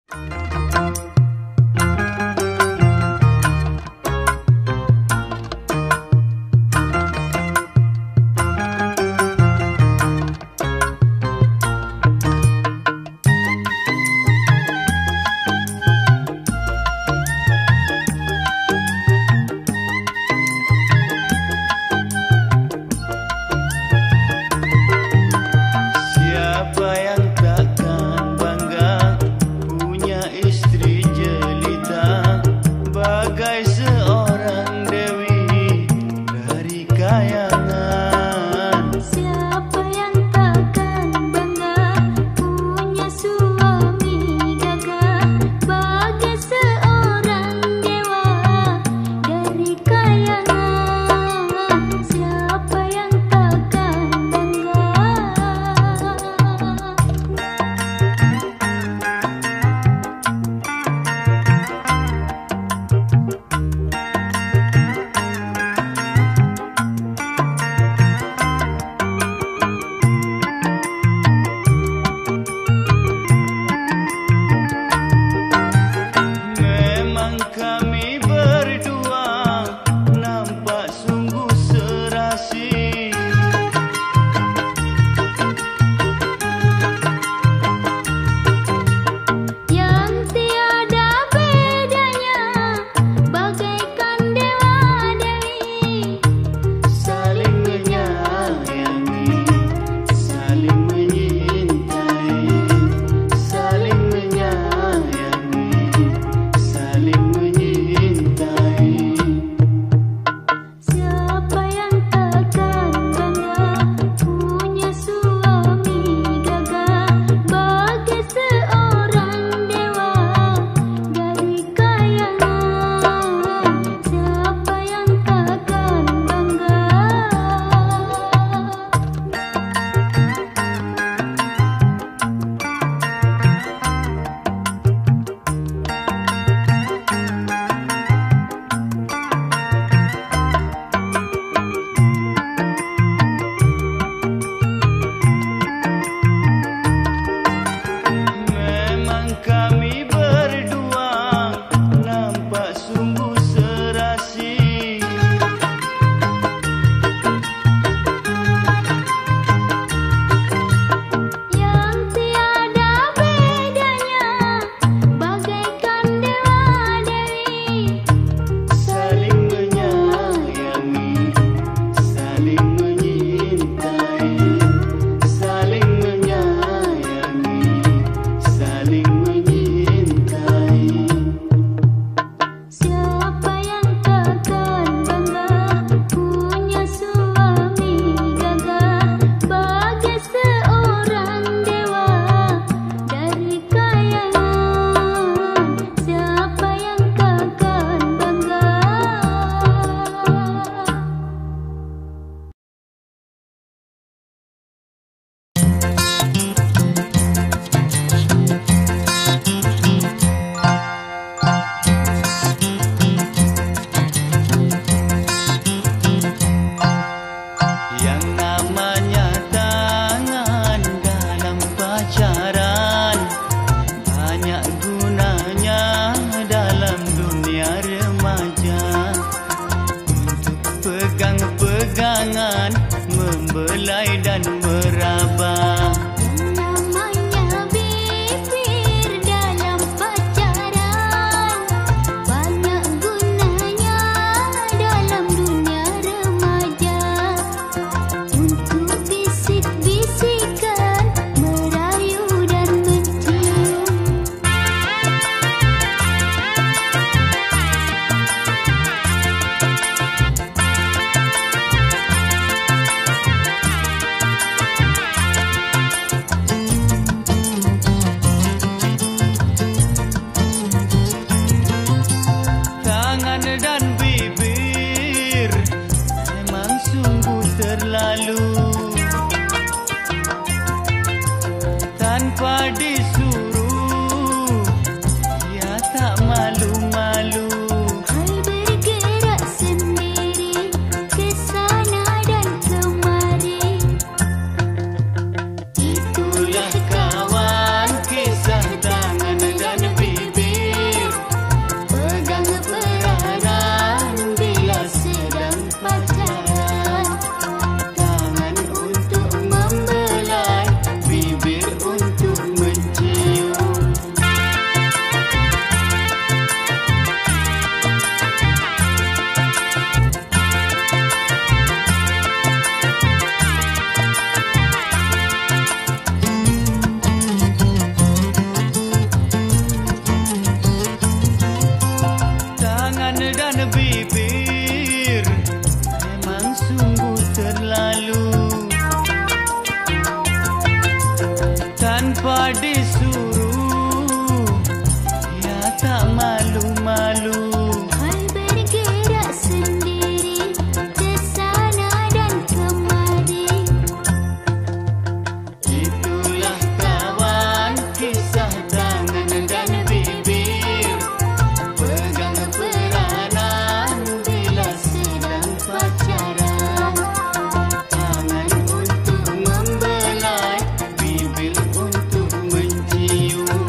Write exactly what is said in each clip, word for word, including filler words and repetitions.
Siapa yang takkan bangga punya istri disuruh, ia tak malu-malu. Hal bergerak sendiri ke sana dan kemari. Itulah kawan, kisah tangan dan bibir, pegang peranan bila sedang pacaran. Tangan untuk membelai, bibir untuk mencium.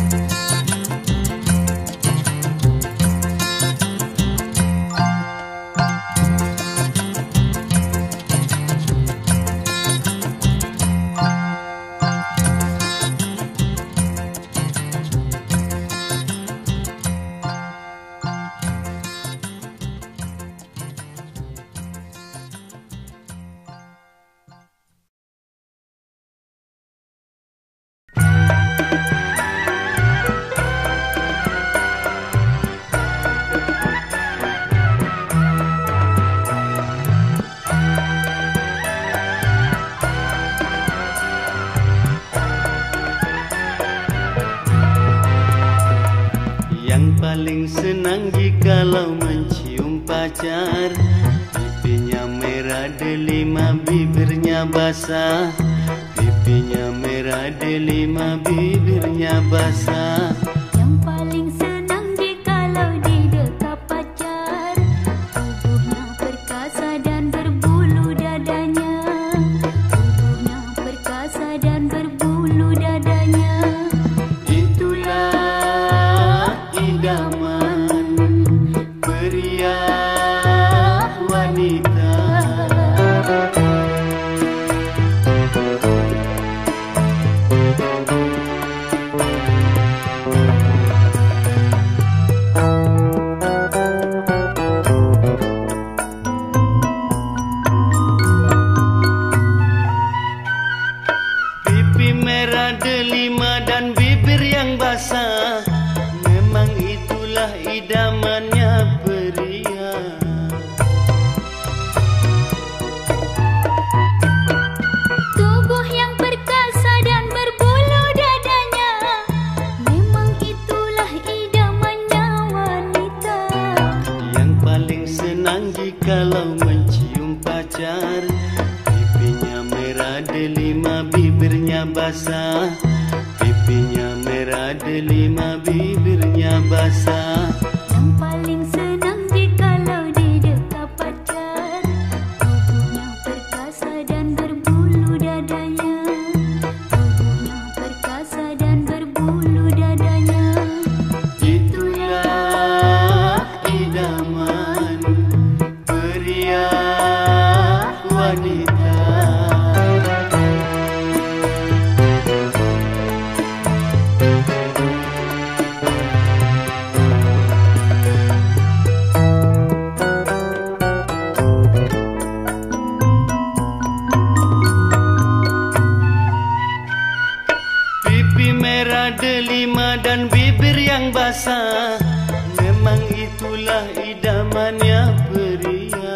Yang paling senang jikalau mencium pacar, pipinya merah delima, bibirnya basah. Pipinya merah delima, bibirnya basah. Yang paling senang jikalau didekap pacar, tubuhnya perkasa dan berbulu dadanya. Tubuhnya perkasa dan berbulu dadanya. Itulah idaman pria wanita. Pipi merah delima dan bibir yang basah, memang itulah idamannya pria. Tubuh yang perkasa dan berbulu dadanya, memang itulah idamannya wanita. Yang paling senang jikalau mencium pacar, pipinya merah delima, bibirnya basah. Pipinya merah delima, bibirnya basah. Yang paling senang jikalau didekap pacar, tubuhnya perkasa dan berbulu dadanya. Tubuhnya perkasa dan berbulu dadanya. Itulah idaman pria wanita. Pipi merah delima dan bibir yang basah, memang itulah idamannya pria.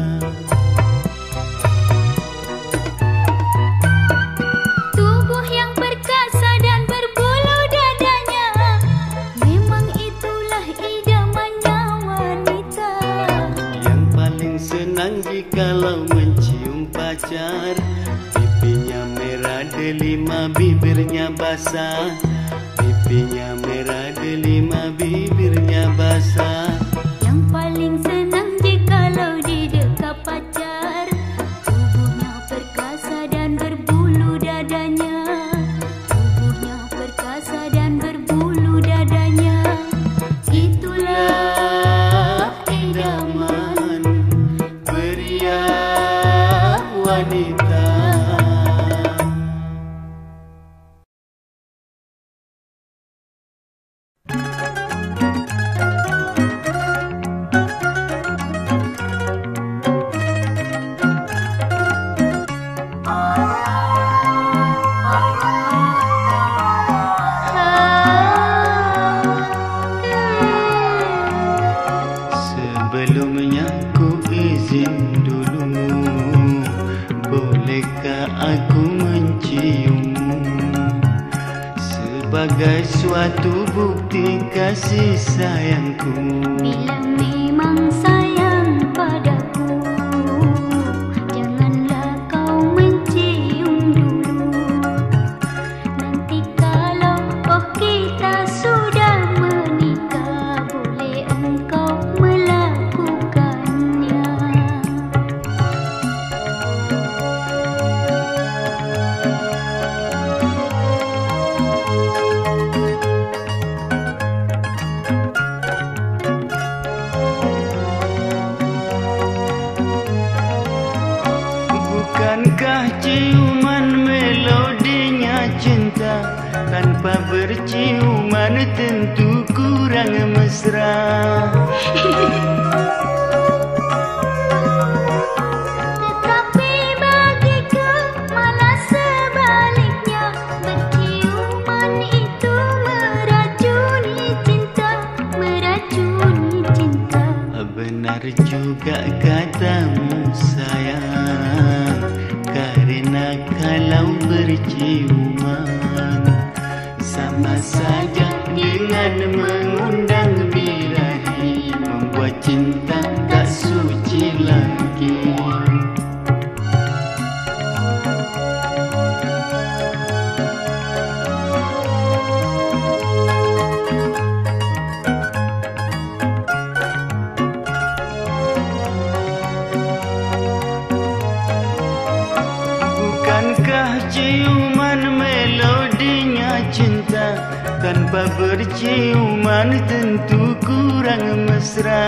Tubuh yang perkasa dan berbulu dadanya, memang itulah idamannya wanita. Yang paling senang jikalau mencium pacar, pipinya merah delima, bibirnya basah. Pipinya merah delima, bibirnya basah. Yang paling senang jikalau didekap pacar, tubuhnya perkasa dan berbulu dadanya. Tubuhnya perkasa dan berbulu dadanya. Itulah idaman pria wanita. sebagai suatu bukti kasih sayangku. Bila memang sayang padaku, janganlah kau mencium dulu. Nanti kalau oh kita sudah menikah, boleh engkau melakukannya. Bukankah ciuman melodinya cinta? Tanpa berciuman tentu kurang mesra. Tetapi bagiku malah sebaliknya, berciuman itu meracuni cinta, meracuni cinta. Benar juga katamu sayang, karena kalau berciuman sama saja dengan mengundang birahi, membuat cinta tak suci lagi. Bukankah ciuman melodinya cinta? Tanpa berciuman tentu kurang mesra.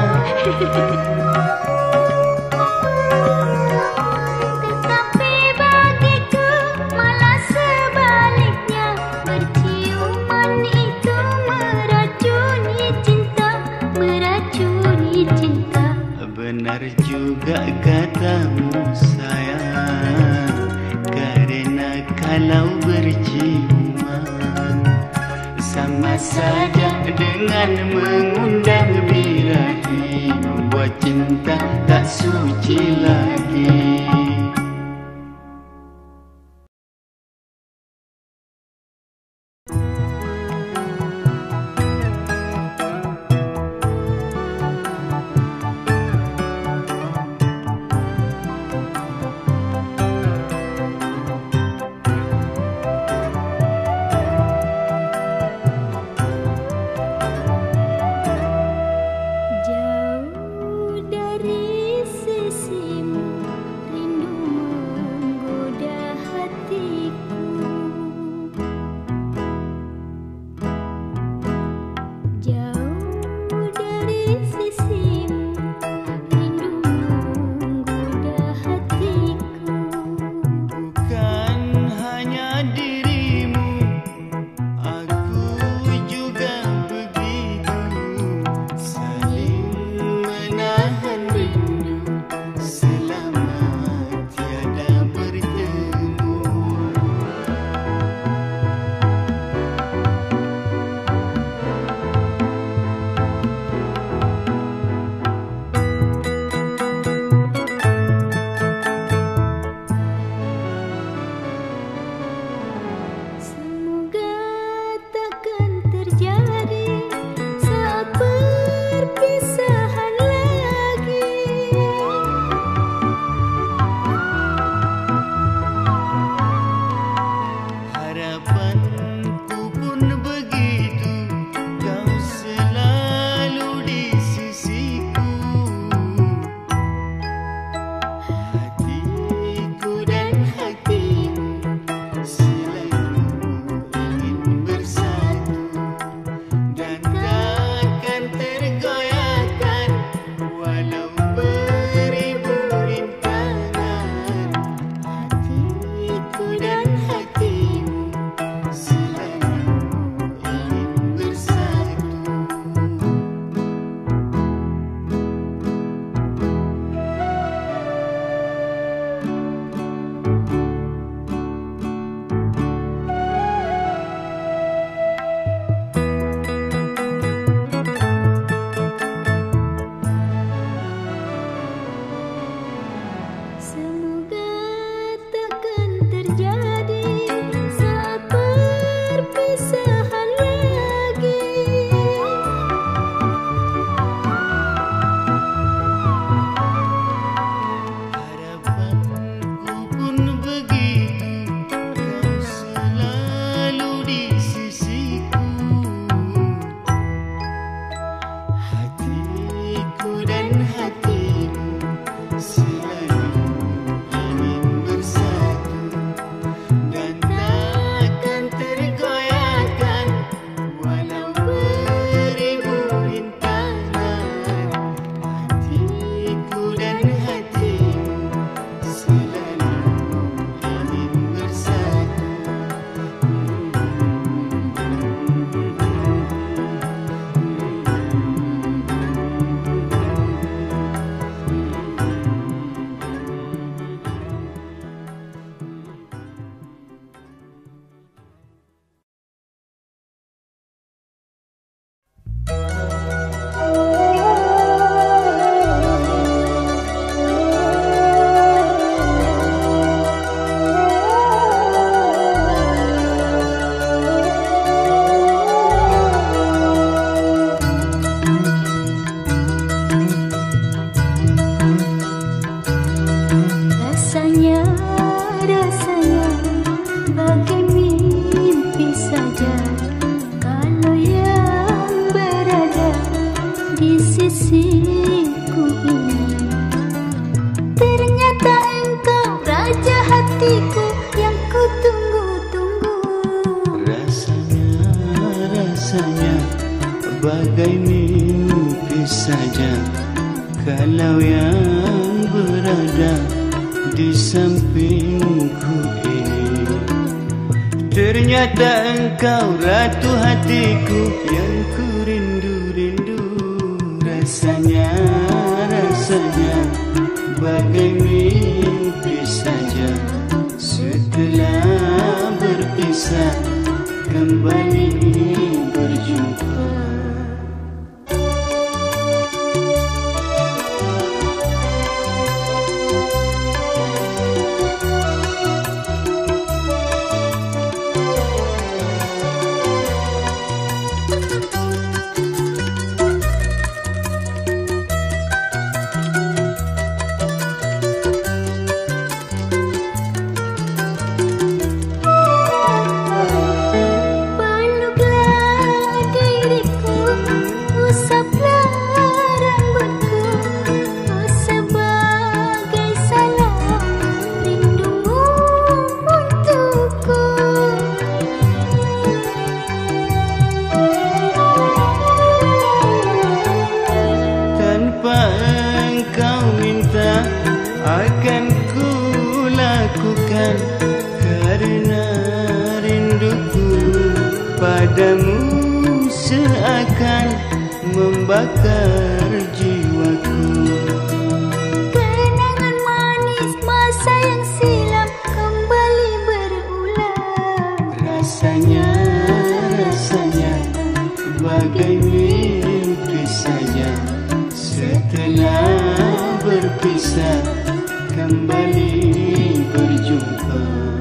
Tetapi bagiku malah sebaliknya, berciuman itu meracuni cinta, meracuni cinta. Benar juga katamu sayang, karena kalau berciuman sama saja dengan mengundang birahi, membuat cinta tak suci lagi. Jauh dari sisimu, rindu rasanya bagai mimpi saja kalau yang berada di sampingku ini. Ternyata engkau ratu hatiku yang ku rindu-rindu. Rasanya, rasanya bagai mimpi saja setelah berpisah kembali berjumpa. Akan ku lakukan karena rinduku padamu seakan membakar jiwaku. Kenangan manis masa yang silam kembali berulang. Rasanya, rasanya bagai mimpi saja setelah berpisah kembali berjumpa.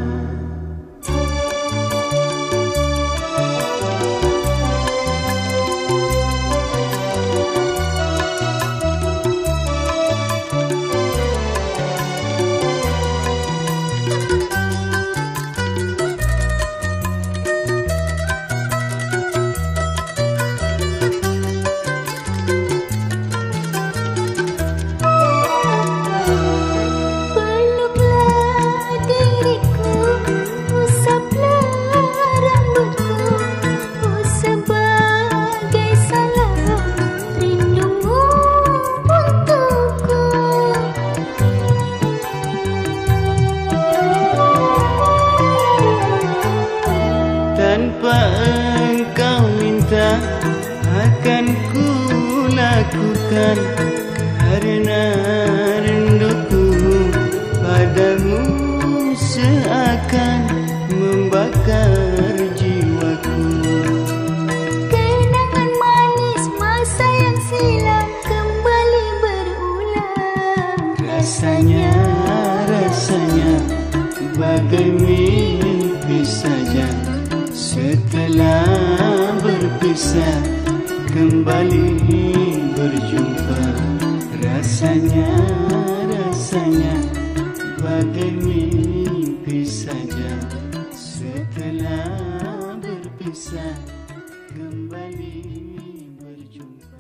Tanpa engkau minta akan ku lakukan karena rinduku padamu seakan membakar jiwaku. Kenangan manis masa yang silam kembali berulang. Rasanya, rasanya bagai mimpi saja setelah berpisah kembali berjumpa. Rasanya, rasanya bagai mimpi saja setelah berpisah kembali berjumpa.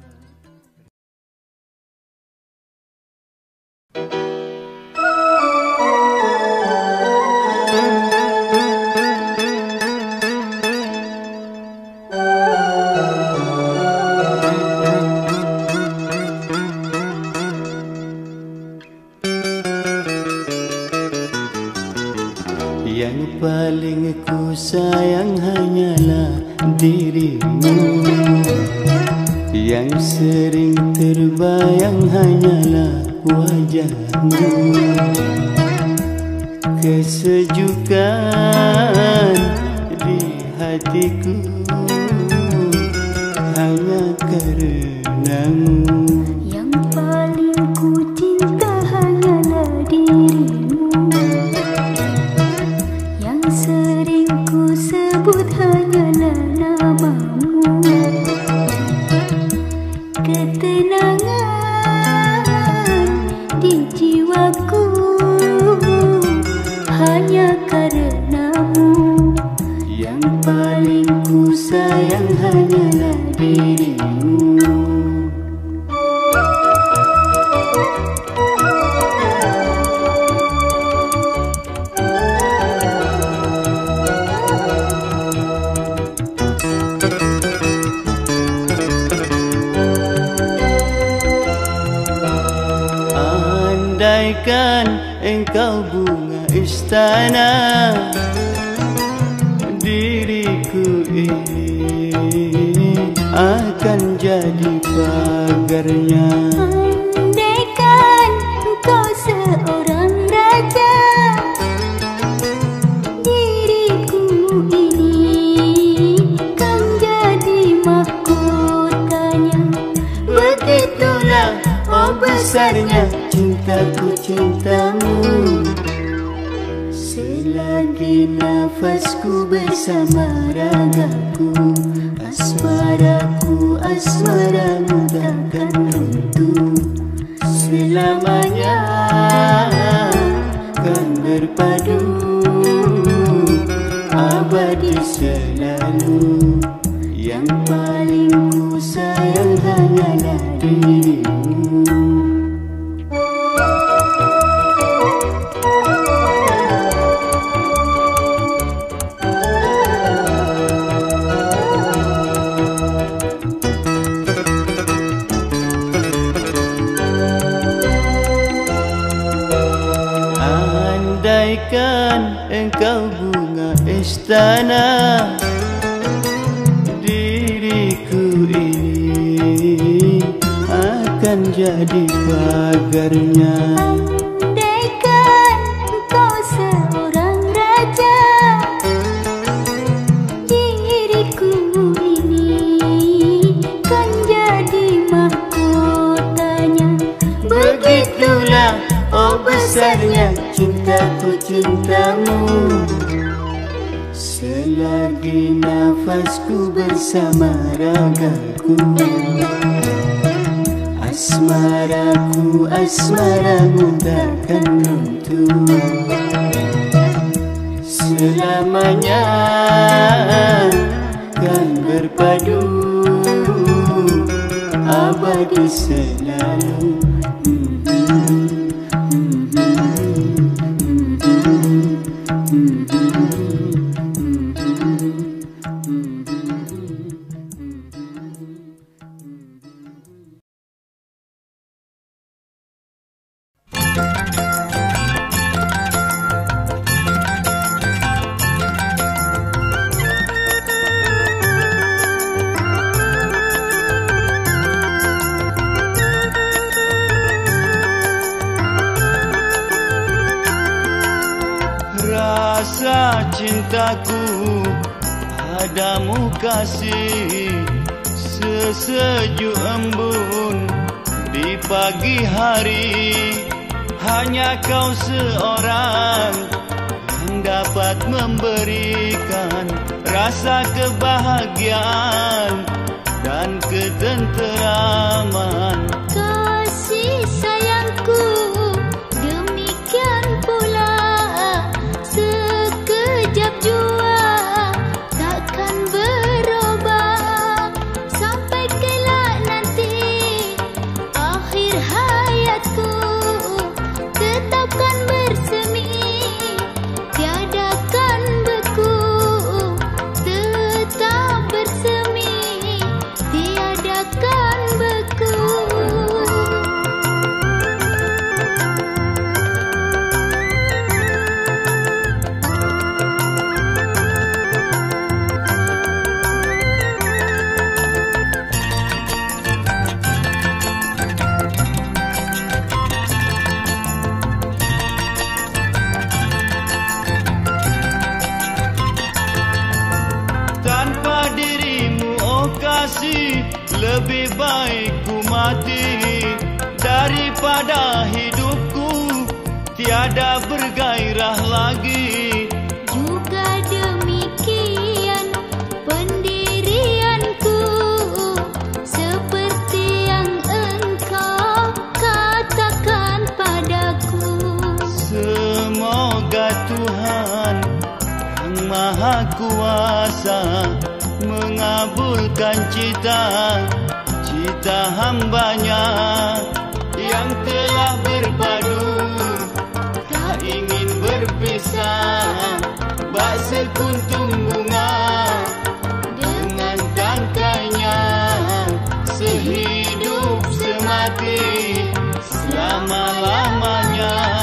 Yang paling ku sayang hanyalah dirimu, yang sering terbayang hanyalah wajahmu. Kesejukan di hatiku hanya karenamu. Yang paling ku cinta hanyalah dirimu, yang sering ku sebut hanyalah namamu. Ketenangan di jiwaku hanya karenamu. Yang paling ku sayang hanyalah dirimu. Andaikan engkau bunga istana, diriku ini akan jadi pagarnya. Andaikan engkau seorang raja, diriku ini kan jadi mahkotanya. Begitulah oh besarnya cintaku cintamu. Selagi nafasku bersama ragaku, asmaraku asmaramu takkan runtuh. Selamanya kan berpadu, abadi selalu. Yang paling ku sayang hanyalah dirimu. Andaikan engkau bunga istana, diriku ini akan jadi pagarnya. Andaikan engkau seorang raja, diriku ini kan jadi mahkotanya. Begitulah oh besarnya cintaku cintamu. Selagi nafasku bersama ragaku, asmaraku asmaramu takkan runtuh. Selamanya kan berpadu, abadi selalu. Rasa cintaku padamu kasih sesejuk embun di pagi hari. Hanya kau seorang yang dapat memberikan rasa kebahagiaan dan ketenteraman. Kasih sayangku demikian pula, sekejap jua takkan berubah. Sampai kelak nanti akhir hayatku, tetapkan bersemi, tiadakan beku. Tetap bersemi, tiadakan beku. Tanpa dirimu oh kasih, lebih baik ku mati daripada hidupku tiada bergairah lagi. Juga demikian pendirianku, seperti yang engkau katakan padaku. Semoga Tuhan yang Maha Kuasa mengabulkan cita cita hambanya yang telah berpadu, tak ingin berpisah. Bak sekuntum bunga dengan tangkainya, sehidup semati selama-lamanya.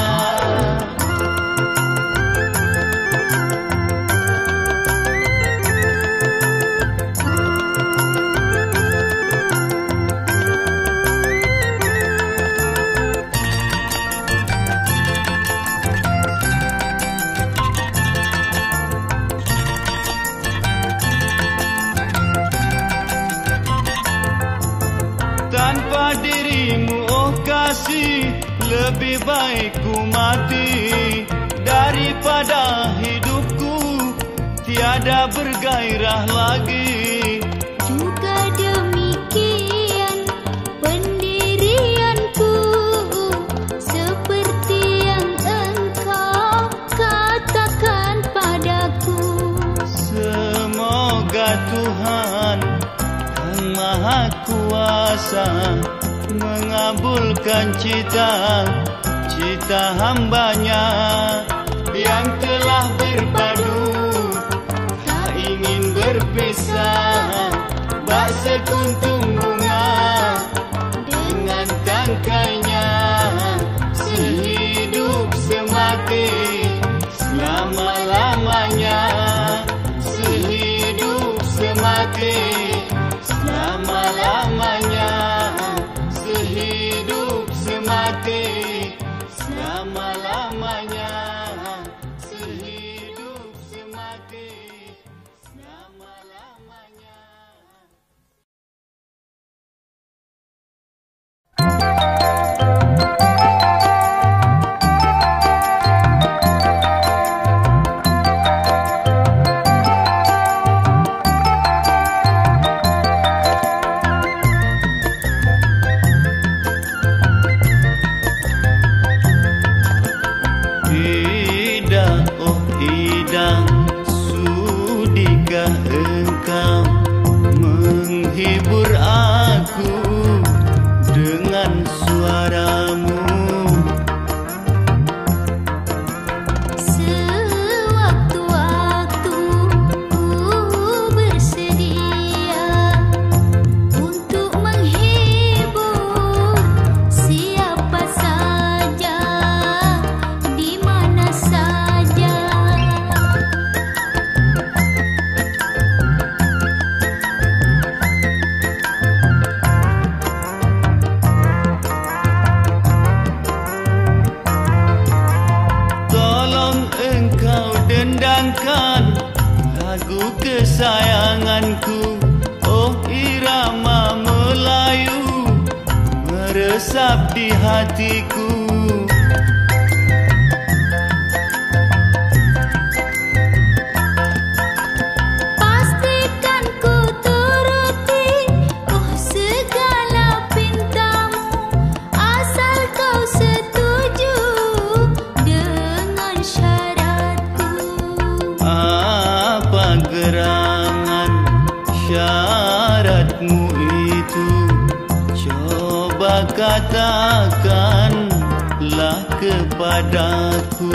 kasih, lebih baik ku mati daripada hidupku tiada bergairah lagi. Juga demikian pendirianku, seperti yang engkau katakan padaku. Semoga Tuhan Yang Maha Kuasa mengabulkan cita cita hambanya yang telah berpadu, tak ingin berpisah. Bak sekuntum bunga dengan tangkainya, sehidup semati selama-lamanya. Sehidup semati selama-lamanya. Sehidup semati selama-lamanya. Sehidup semati selama-lamanya. Engkau menghibur aku dengan suaramu. Sewaktu-waktu ku bersedia untuk menghibur siapa saja, di mana saja. Dendangkan lagu kesayanganku, oh irama Melayu meresap di hatiku. Pastikan ku turuti oh segala pintamu, asal kau setuju dengan syaratku. Apa gerangan syaratmu itu? Coba katakanlah kepadaku.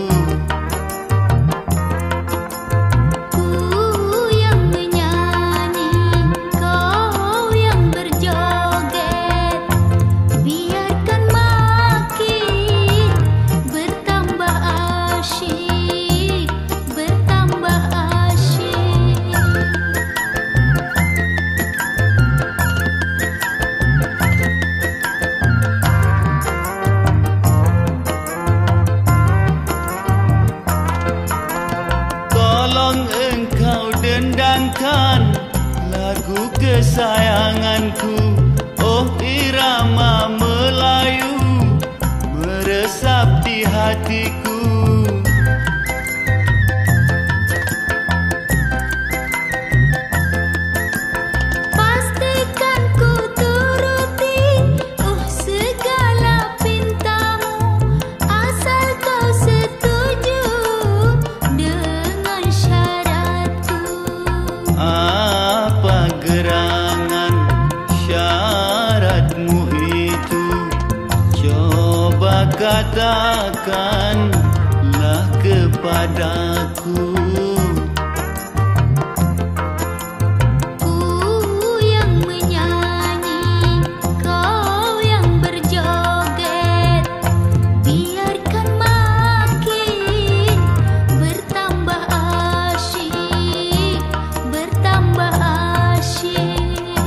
Ku yang menyanyi, kau yang berjoget, biarkan makin bertambah asyik, bertambah asyik. Tolong engkau dendangkan lagu kesayanganku, oh irama Melayu meresap di hatiku. Pastikan ku turuti oh segala pintamu, asal kau setuju dengan syaratku. Apa gerangan syaratmu itu? Coba katakanlah kepadaku. Ku yang menyanyi, kau yang berjoget, biarkan makin bertambah asyik, bertambah asyik.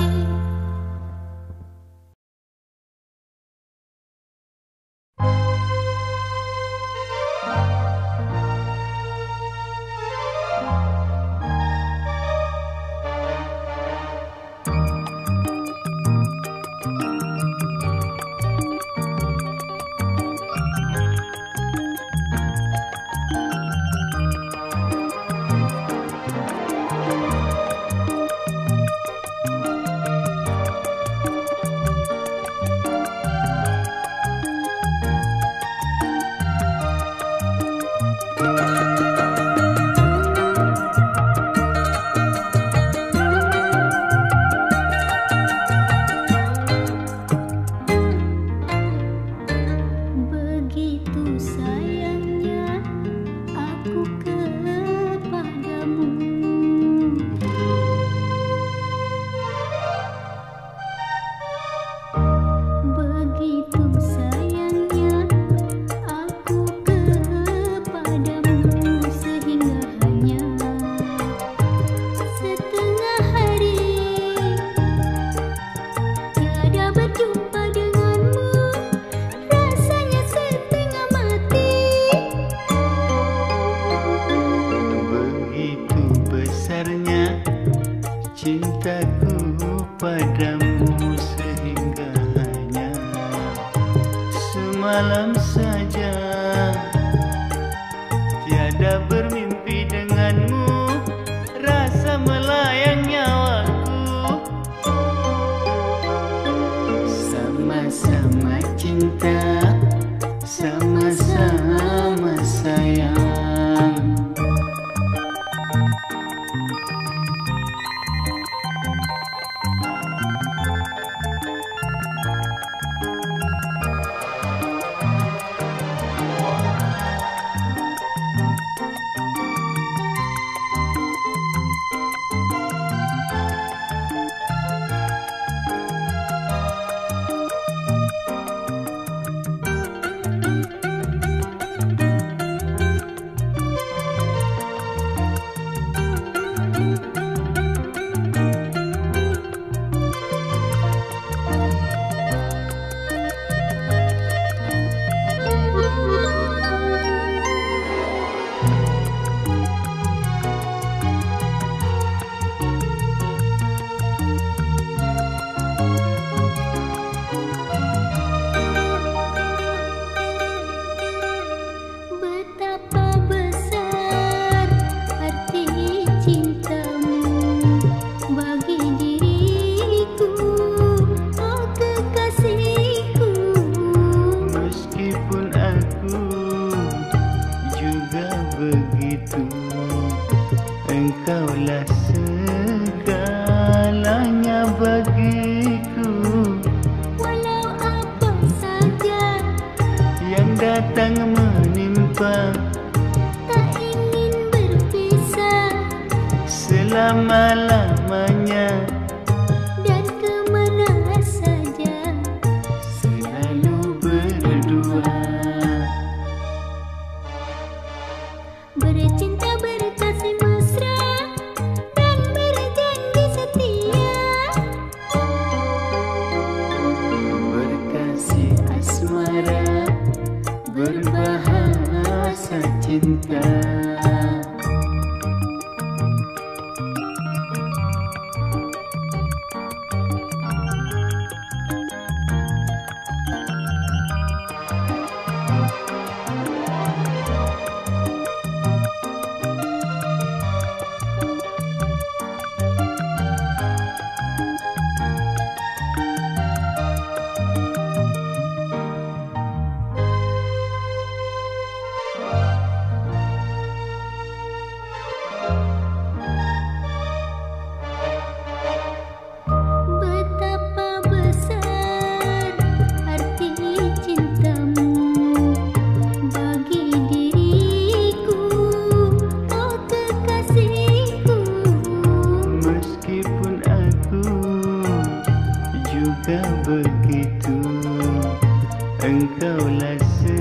cintaku padamu sehingga hanya semalam saja. Tiada bermimpi denganmu, rasa melayang nyawaku. Sama-sama cinta, sama-sama sayang. Begitu, engkaulah segalanya bagiku. Walau apa saja yang datang menimpa, tak ingin berpisah selama-lamanya. Dan kemana saja selalu berdua. Bercinta, berkasih mesra, dan berjanji setia. Berkasih asmara, berbahasa cinta. Begitu, engkaulah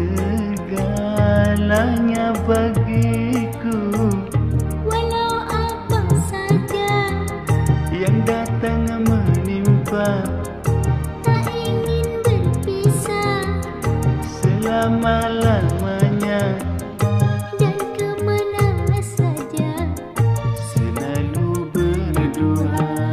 segalanya bagiku. Walau apa saja yang datang menimpa, tak ingin berpisah selama-lamanya. Dan kemana saja selalu berdua.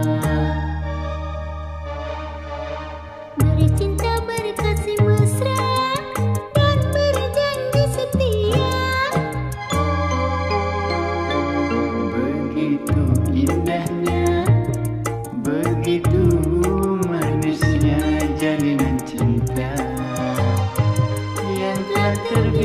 Bercinta, berkasih mesra, dan berjanji setia. Begitu indahnya, begitu manisnya jalinan cinta yang telah terbentuk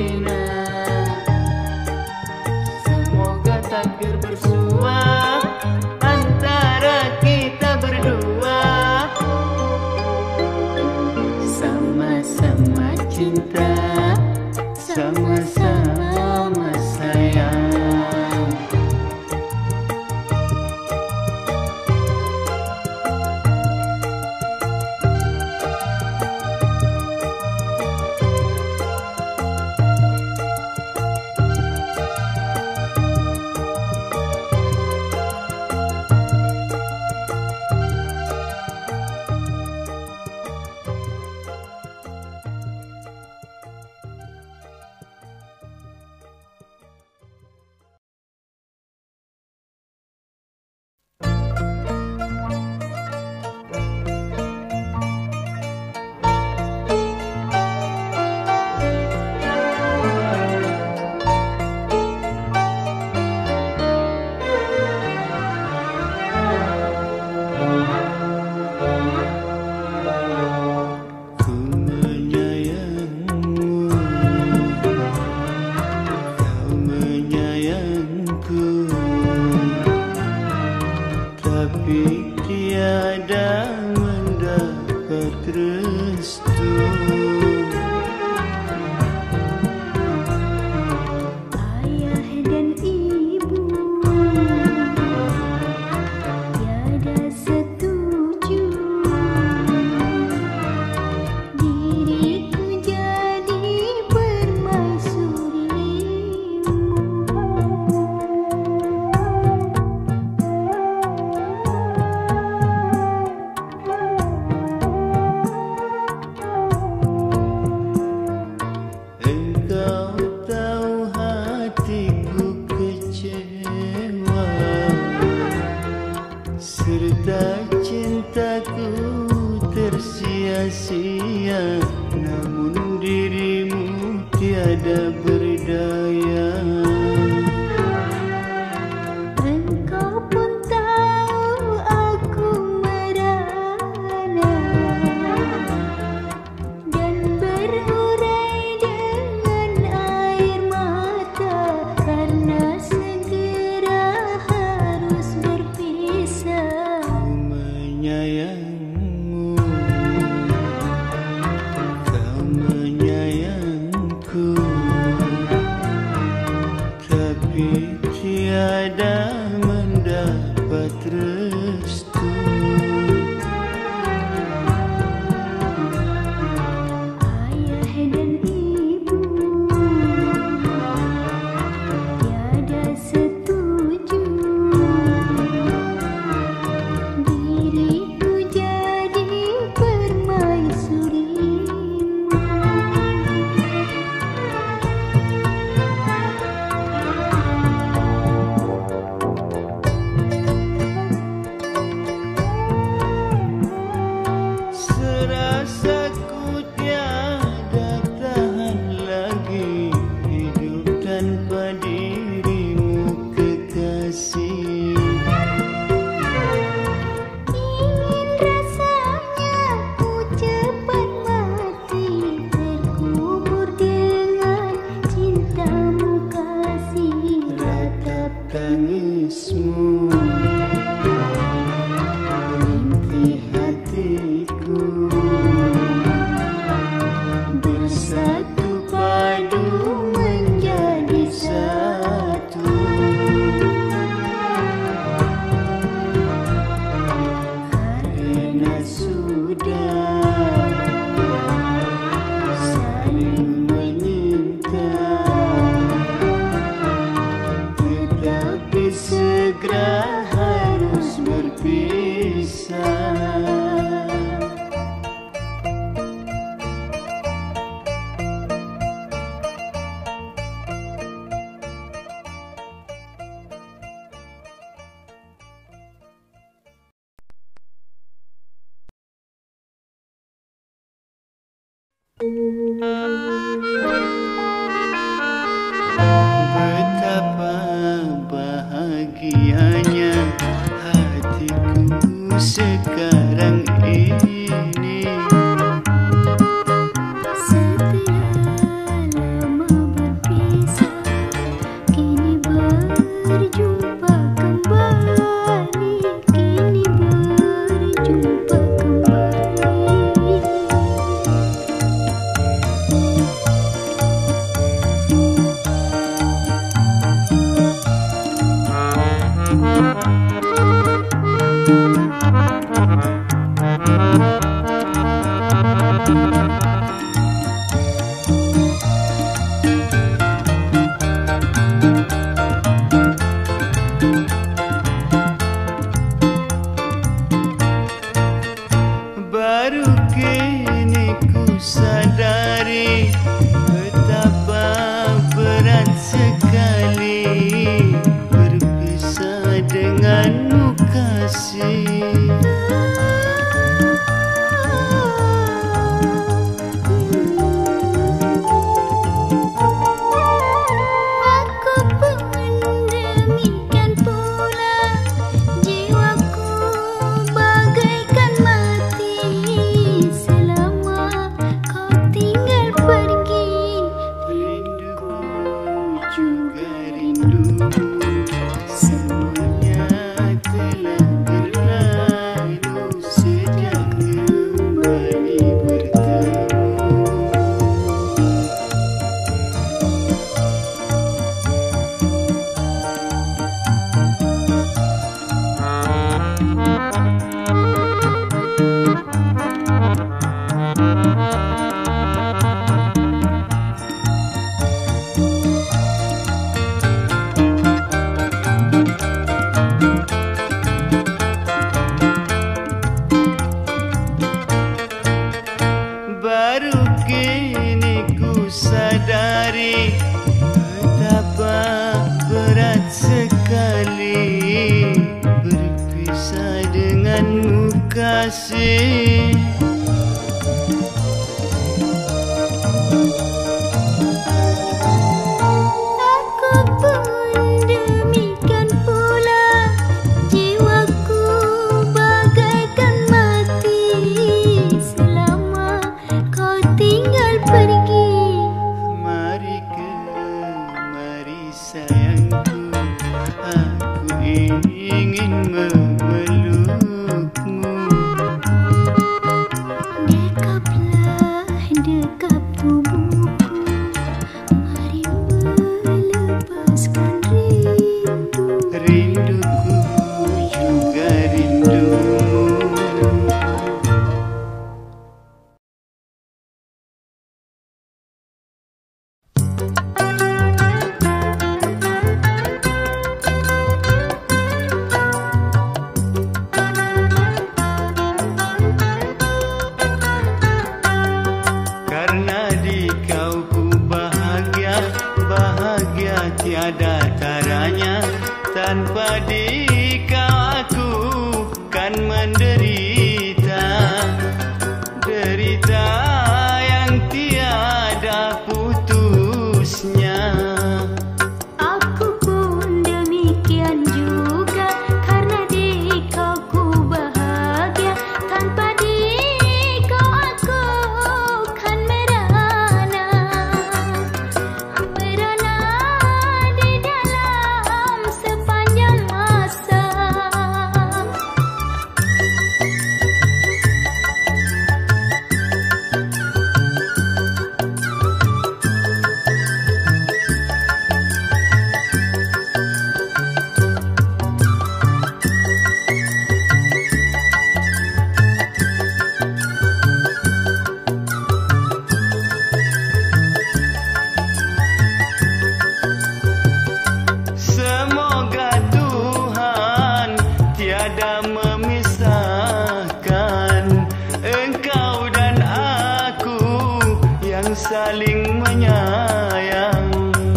tiada mendapat restu. Ayah dan ibu tiada setuju diriku jadi permaisurimu. Engkau tahu hatiku kecewa, serta cintaku tersia-sia, namun dirimu tiada berdaya. Engkau pun tahu aku merana dan berurai dengan air mata karena segera harus berpisah. Ku menyayangmu, kau menyayangku, tapi tiada mendapat restu. Ayah dan ibu tiada setuju diriku jadi permaisurimu. Serasa ku tiada tahan lagi hidup tanpa dirimu kekasih. Ingin rasanya ku cepat mati terkubur dengan cintamu kasih. Ratap tangismu mimpi hatiku, bersatu padu menjadi satu. Karena sudah saling menyinta, tetapi segera harus berpisah. Betapa bahagianya hatiku sekarang ini. Setelah lama berpisah, kini berjumpa kembali, kini berjumpa kembali. Baru kini ku sadari betapa berat sekali berpisah denganmu kasih. Aku pun demikian pula, jiwaku bagaikan mati selama kau tinggal pergi. Rinduku juga rindu, semuanya telah berlalu. denganmu kasih. Aku pun demikian pula, jiwaku bagaikan mati selama kau tinggal pergi. Mari kemari sayangku, aku ingin memelukmu. Dekaplah dekap tubuhku, mari melepaskan rindu. Rinduku juga rindumu. Karena di kau ku bahagia, bahagia tiada taranya. Tanpa di kau aku kan menderita, derita yang tiada putusnya. Aku pun demikian juga, karena di kau ku bahagia. Tanpa di kau aku kan merana, merana di dalam sepanjang masa. Semoga Tuhan tiada memisahkan engkau dan aku yang saling menyayang.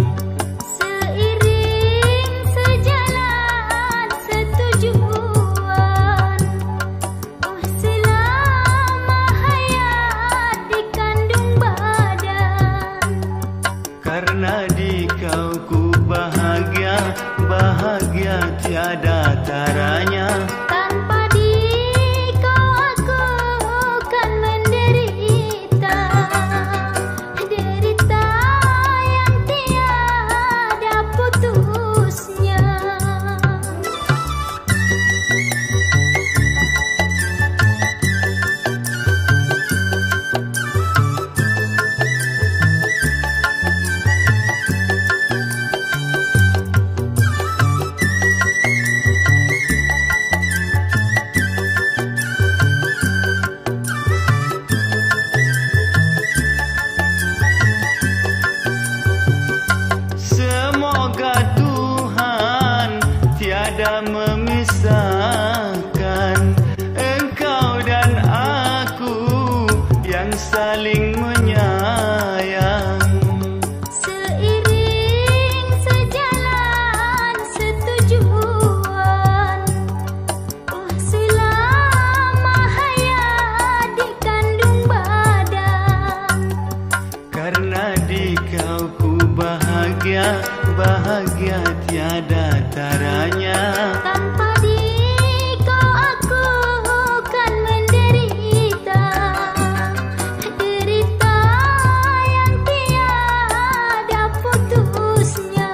Seiring sejalan setujuan, oh selama hayat dikandung badan. Karena di kau ku bahagia, bahagia tiada taranya. Tanpa di kau aku kan menderita, derita yang tiada putusnya. Semoga Tuhan tiada memisahkan engkau dan aku yang saling menyayang. Seiring sejalan setujuan, oh selama hayat dikandung badan. Karena di kau ku bahagia, bahagia tiada taranya. Tanpa di kau aku kan menderita, derita yang tiada putusnya.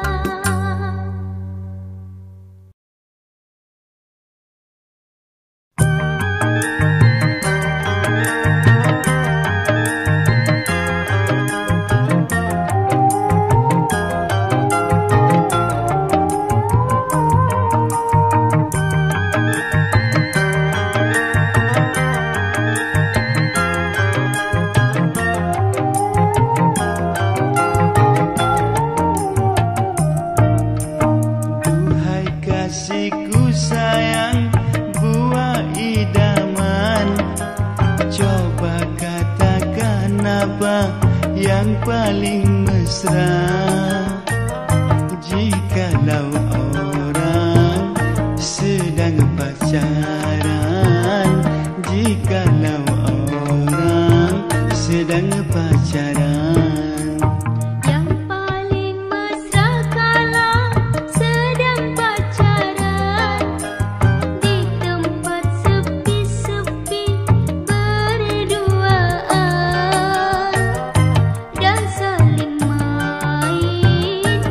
yang paling mesra. Jikalau orang sedang pacaran, sedang pacaran. Yang paling mesra kala sedang pacaran, di tempat sepi-sepi berduaan, dan saling main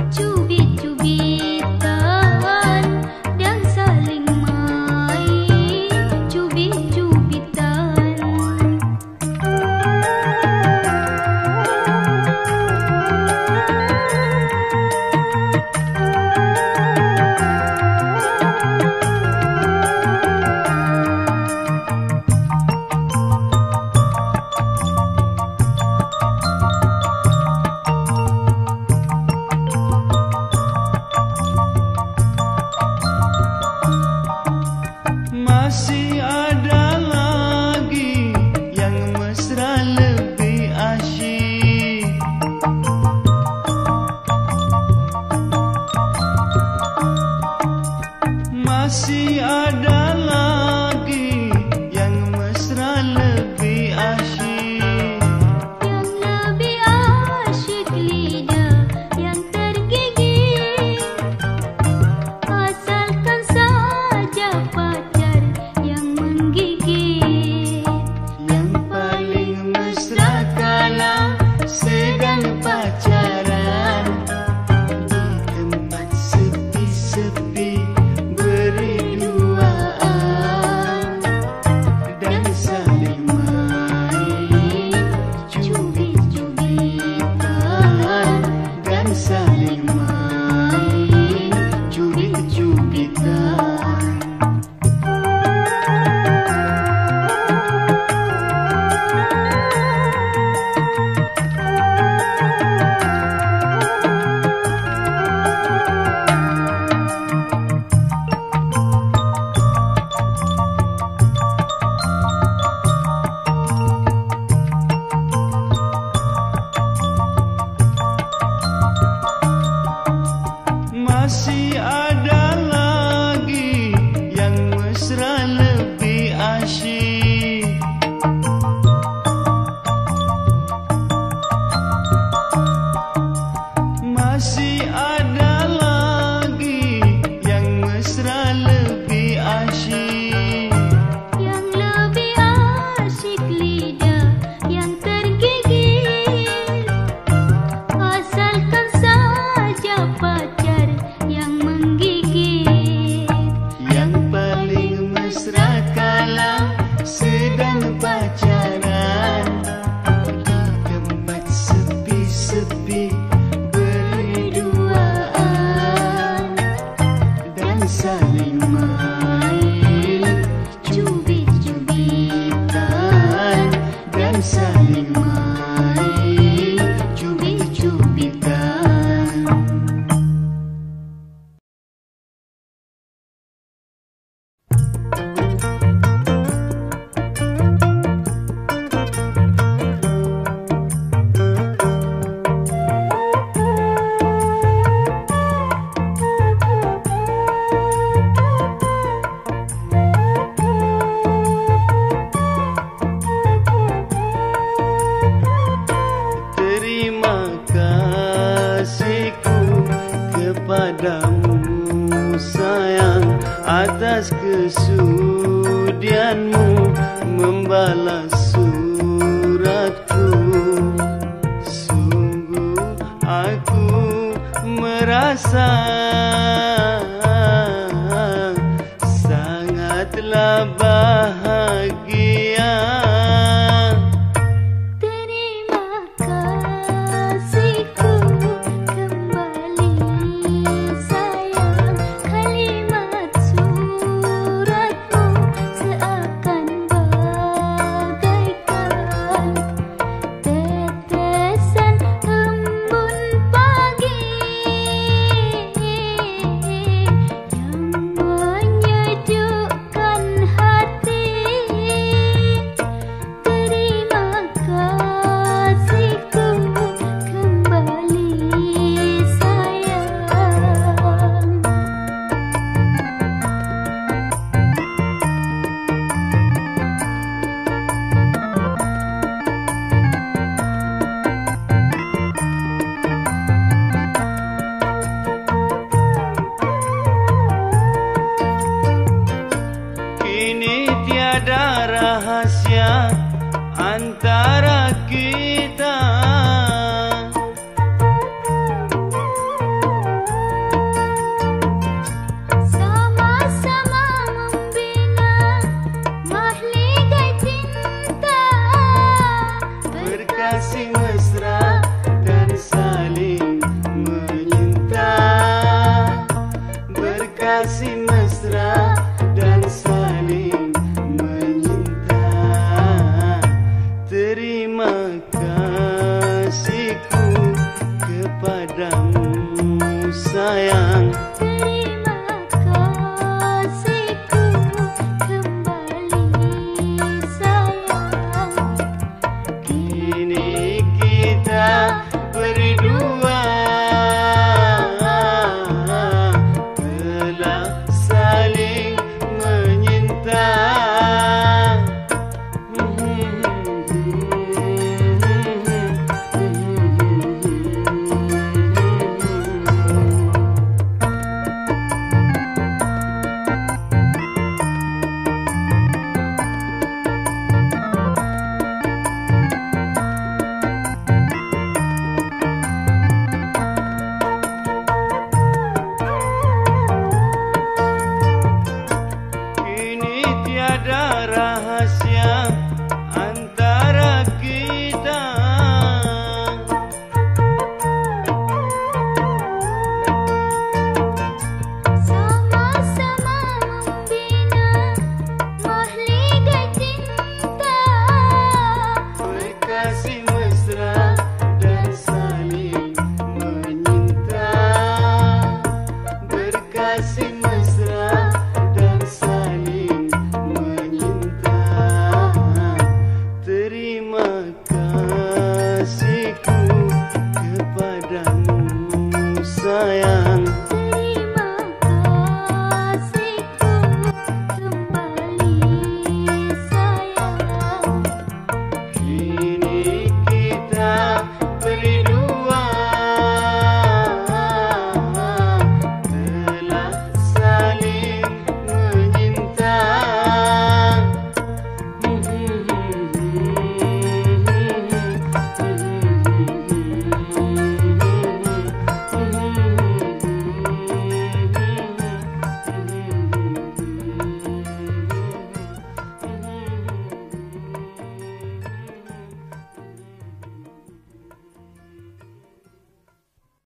cubit-cubitan, dan saling main cubit-cubitan. Masih ada lagi yang mesra lebih asyik. Masih ada lagi yang mesra lebih asyik. Yang lebih asyik lidah yang tergigit, asalkan saja pacar yang menggigit. Yang paling mesra kala sedang pacaran, di tempat sepi-sepi berduaan, dan saling main cubit-cubitan, dan saling main cubit-cubitan. Masih ada lagi yang mesra lebih asyik. Masih ada lagi yang mesra lebih asyik. Yang lebih asyik lidah yang tergigit, asalkan saja pacar yang menggigit. Yang paling mesra kala sedang pacaran, di tempat sepi-sepi berduaan, dan saling main cubit-cubitan, dan saling main cubit-cubitan. Terima kasihku kepadamu sayang, atas kesudianmu membalas suratku. Sungguh aku merasa sangatlah bahagia. Terima kasihku kembali sayang, kalimat suratmu seakan bagaikan tetesan embun pagi tiada rahasia antara